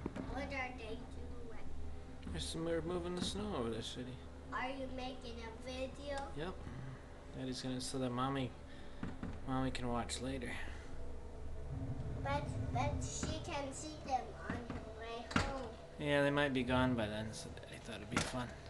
What are they doing? We're moving the snow over the city. Are you making a video? Yep. Daddy's gonna so that mommy can watch later. But she can see them on her way home. Yeah, they might be gone by then, so Daddy thought it'd be fun.